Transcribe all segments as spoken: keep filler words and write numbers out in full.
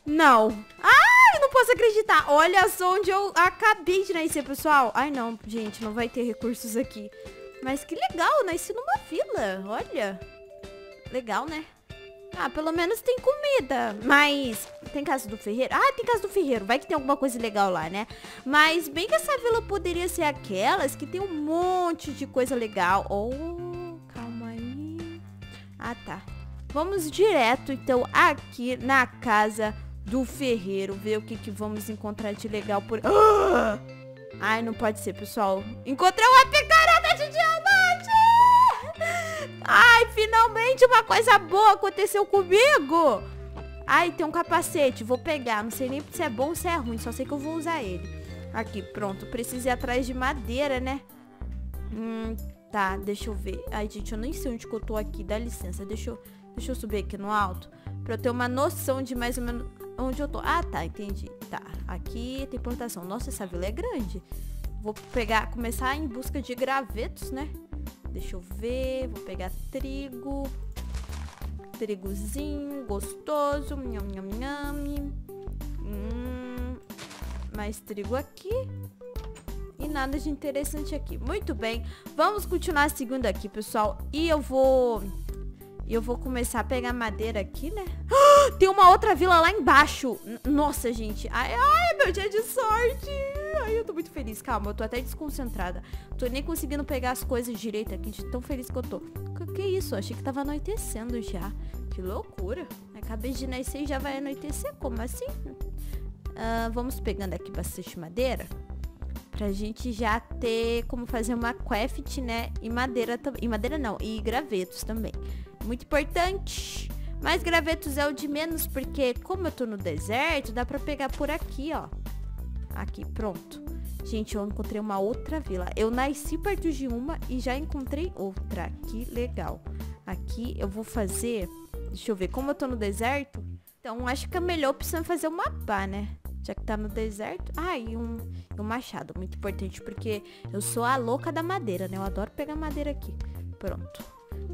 Não. Ai, não posso acreditar. Olha só onde eu acabei de nascer, pessoal. Ai, não, gente, não vai ter recursos aqui. Mas que legal, nasci numa vila. Olha. Legal, né? Ah, pelo menos tem comida. Mas tem casa do ferreiro? Ah, tem casa do ferreiro. Vai que tem alguma coisa legal lá, né? Mas bem que essa vila poderia ser aquelas que tem um monte de coisa legal. Oh, calma aí. Ah, tá. Vamos direto, então, aqui na casa do ferreiro. Ver o que, que vamos encontrar de legal por... Ah! Ai, não pode ser, pessoal. Encontrei uma picareta de diamante! Ai, finalmente uma coisa boa aconteceu comigo. Ai, tem um capacete. Vou pegar. Não sei nem se é bom ou se é ruim. Só sei que eu vou usar ele. Aqui, pronto. Preciso ir atrás de madeira, né? Hum, tá. Deixa eu ver. Ai, gente, eu nem sei onde que eu tô aqui. Dá licença. Deixa eu, deixa eu subir aqui no alto. Pra eu ter uma noção de mais ou menos onde eu tô. Ah, tá. Entendi. Tá. Aqui tem plantação. Nossa, essa vila é grande. Vou pegar, começar em busca de gravetos, né? Deixa eu ver, vou pegar trigo. Trigozinho, gostoso. Nham, nham, nham. Hum, mais trigo aqui. E nada de interessante aqui. Muito bem, vamos continuar seguindo aqui, pessoal. E eu vou... Eu vou começar a pegar madeira aqui, né? Tem uma outra vila lá embaixo. Nossa, gente. Ai, ai, meu dia de sorte. Ai, eu tô muito feliz. Calma, eu tô até desconcentrada. Tô nem conseguindo pegar as coisas direito aqui, de tão feliz que eu tô. Que, que isso? Achei que tava anoitecendo já. Que loucura. Acabei de nascer e já vai anoitecer. Como assim? Uh, vamos pegando aqui bastante madeira. Pra gente já ter como fazer uma craft, né? E madeira também. E madeira não, e gravetos também. Muito importante. Mas gravetos é o de menos, porque como eu tô no deserto, dá pra pegar por aqui, ó. Aqui, pronto. Gente, eu encontrei uma outra vila. Eu nasci perto de uma e já encontrei outra. Que legal. Aqui eu vou fazer... Deixa eu ver, como eu tô no deserto, então acho que a melhor opção é fazer uma pá, né? Já que tá no deserto. Ah, e um, um machado, muito importante, porque eu sou a louca da madeira, né? Eu adoro pegar madeira aqui. Pronto.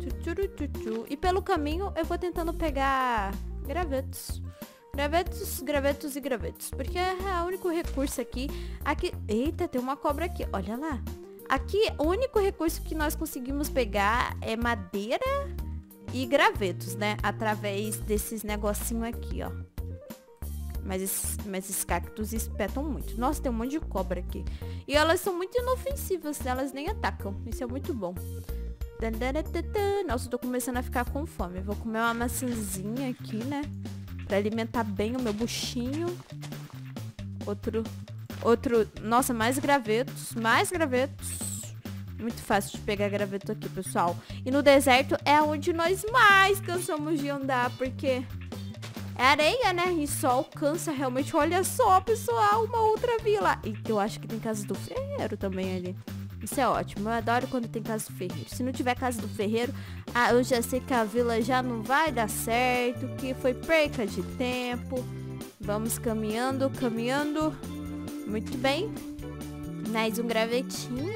E pelo caminho eu vou tentando pegar gravetos. Gravetos, gravetos e gravetos. Porque é o único recurso aqui. Aqui. Eita, tem uma cobra aqui. Olha lá. Aqui, o único recurso que nós conseguimos pegar é madeira e gravetos, né? Através desses negocinhos aqui, ó. Mas esses, mas esses cactos espetam muito. Nossa, tem um monte de cobra aqui. E elas são muito inofensivas. Elas nem atacam. Isso é muito bom. Nossa, eu tô começando a ficar com fome. Vou comer uma maçãzinha aqui, né? Pra alimentar bem o meu buchinho. Outro... Outro... Nossa, mais gravetos. Mais gravetos. Muito fácil de pegar graveto aqui, pessoal. E no deserto é onde nós mais cansamos de andar. Porque é areia, né? E sol cansa realmente. Olha só, pessoal. Uma outra vila. E eu acho que tem casa do ferreiro também ali. Isso é ótimo, eu adoro quando tem casa do ferreiro. Se não tiver casa do ferreiro, ah, eu já sei que a vila já não vai dar certo, que foi perca de tempo. Vamos caminhando, caminhando. Muito bem. Mais um gravetinho.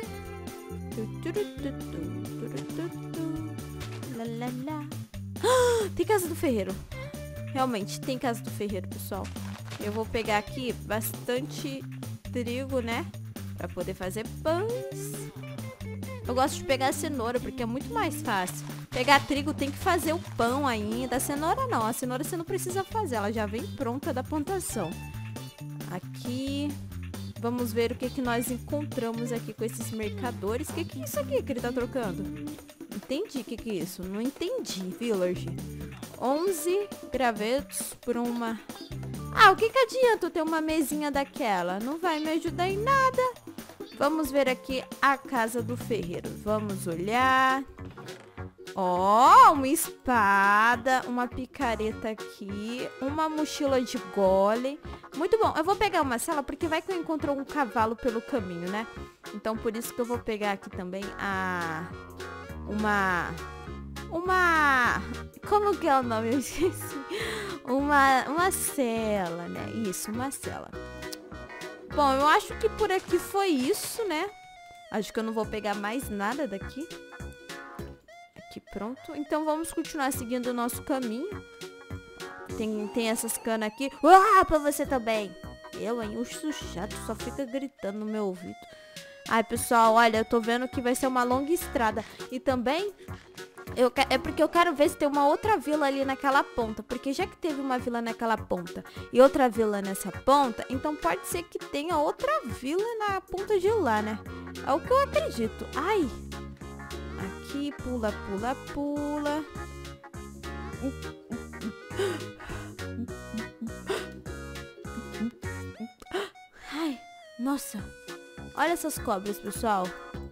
Tem casa do ferreiro. Realmente, tem casa do ferreiro, pessoal. Eu vou pegar aqui bastante trigo, né? Pra poder fazer pães. Eu gosto de pegar a cenoura, porque é muito mais fácil. Pegar trigo tem que fazer o pão ainda. A cenoura não. A cenoura você não precisa fazer. Ela já vem pronta da plantação. Aqui. Vamos ver o que, que nós encontramos aqui com esses mercadores. O que, que é isso aqui que ele tá trocando? Entendi o que, que é isso. Não entendi, village. onze gravetos por uma... Ah, o que, que adianta eu ter uma mesinha daquela? Não vai me ajudar em nada. Vamos ver aqui a casa do ferreiro. Vamos olhar. Ó, oh, uma espada, uma picareta aqui, uma mochila de golem. Muito bom. Eu vou pegar uma cela porque vai que eu encontro um cavalo pelo caminho, né? Então por isso que eu vou pegar aqui também a... Uma... Uma... Como que é o nome? Eu esqueci. Uma, uma cela, né? Isso, uma cela. Bom, eu acho que por aqui foi isso, né? Acho que eu não vou pegar mais nada daqui. Aqui, pronto. Então vamos continuar seguindo o nosso caminho. Tem, tem essas canas aqui. Ah, pra você também. Eu, hein? O chato só fica gritando no meu ouvido. Ai, pessoal, olha, eu tô vendo que vai ser uma longa estrada. E também, eu, é porque eu quero ver se tem uma outra vila ali naquela ponta. Porque já que teve uma vila naquela ponta e outra vila nessa ponta, então pode ser que tenha outra vila na ponta de lá, né? É o que eu acredito. Ai. Aqui, pula, pula, pula. Ai, nossa. Olha essas cobras, pessoal.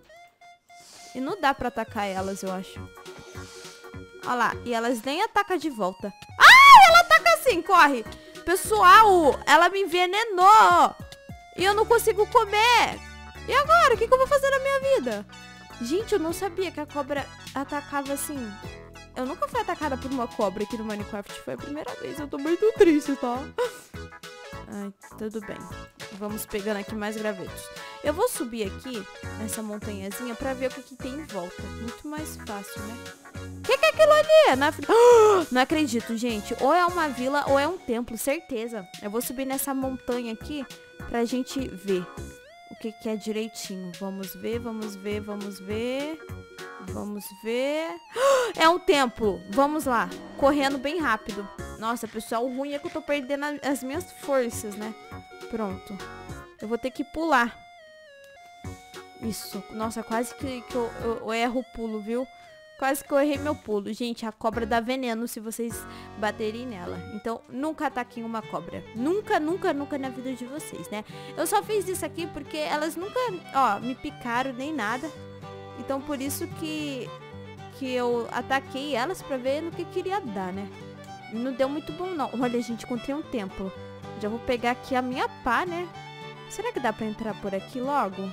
E não dá pra atacar elas, eu acho. Olha lá. E elas nem atacam de volta. Ai, ela ataca assim, corre. Pessoal, ela me envenenou. E eu não consigo comer. E agora? O que, que eu vou fazer na minha vida? Gente, eu não sabia que a cobra atacava assim. Eu nunca fui atacada por uma cobra aqui no Minecraft. Foi a primeira vez. Eu tô muito triste, tá? Ai, tudo bem. Vamos pegando aqui mais gravetos. Eu vou subir aqui nessa montanhazinha pra ver o que, que tem em volta. Muito mais fácil, né? O que, que é aquilo ali? Na... Oh, não acredito, gente. Ou é uma vila ou é um templo, certeza. Eu vou subir nessa montanha aqui pra gente ver o que, que é direitinho. Vamos ver, vamos ver, vamos ver. Vamos ver. É um templo. Vamos lá. Correndo bem rápido. Nossa, pessoal, o ruim é que eu tô perdendo as minhas forças, né? Pronto. Eu vou ter que pular. Isso. Nossa, quase que, que eu, eu, eu erro o pulo, viu? Quase que eu errei meu pulo. Gente, a cobra dá veneno se vocês baterem nela. Então, nunca ataquem uma cobra. Nunca, nunca, nunca na vida de vocês, né? Eu só fiz isso aqui porque elas nunca, ó, me picaram nem nada. Então, por isso que, que eu ataquei elas pra ver no que queria dar, né? E não deu muito bom, não. Olha, gente, encontrei um templo. Já vou pegar aqui a minha pá, né? Será que dá pra entrar por aqui logo?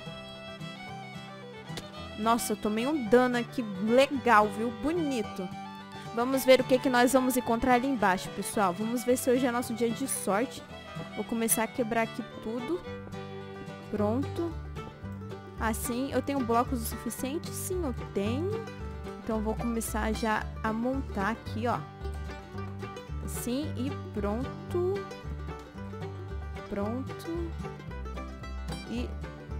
Nossa, eu tomei um dano aqui legal, viu? Bonito. Vamos ver o que, que nós vamos encontrar ali embaixo, pessoal. Vamos ver se hoje é nosso dia de sorte. Vou começar a quebrar aqui tudo. Pronto. Assim, eu tenho blocos o suficiente? Sim, eu tenho. Então, eu vou começar já a montar aqui, ó. Assim, e pronto. Pronto. E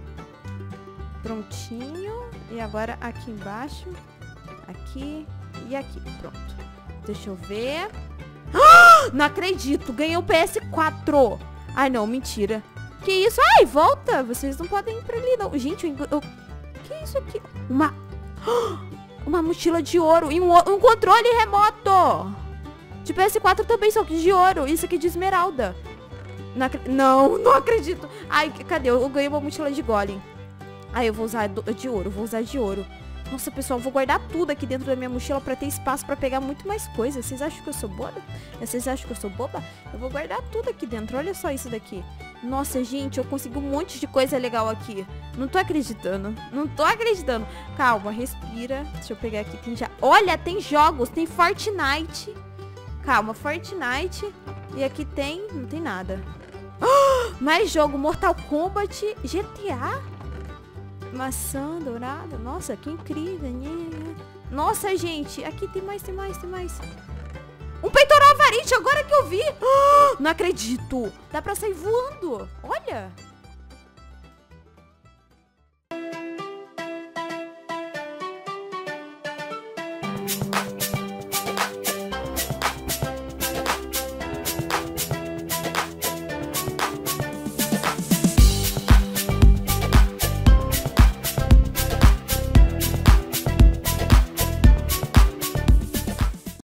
prontinho. E agora aqui embaixo. Aqui e aqui. Pronto. Deixa eu ver. Ah, não acredito. Ganhei o P S quatro. Ai, não. Mentira. Que isso? Ai, volta. Vocês não podem ir pra ali, não. Gente, eu... eu... Que é isso aqui? Uma... Uma mochila de ouro. E um, um controle remoto. De P S quatro também, só que de ouro. Isso aqui de esmeralda. Não, ac... não, não acredito. Ai, cadê? Eu ganhei uma mochila de golem. Ai, eu vou usar de ouro. Vou usar de ouro. Nossa, pessoal, eu vou guardar tudo aqui dentro da minha mochila pra ter espaço pra pegar muito mais coisas. Vocês acham que eu sou boba? Vocês acham que eu sou boba? Eu vou guardar tudo aqui dentro. Olha só isso daqui. Nossa, gente, eu consegui um monte de coisa legal aqui. Não tô acreditando. Não tô acreditando. Calma, respira. Deixa eu pegar aqui. Tem já... Olha, tem jogos. Tem Fortnite. Calma, Fortnite. E aqui tem... Não tem nada. Mais jogo. Mortal Kombat. G T A. Maçã dourada. Nossa, que incrível. Nossa, gente. Aqui tem mais, tem mais, tem mais. Um peitoral avarite, agora que eu vi. Não acredito. Dá pra sair voando. Olha.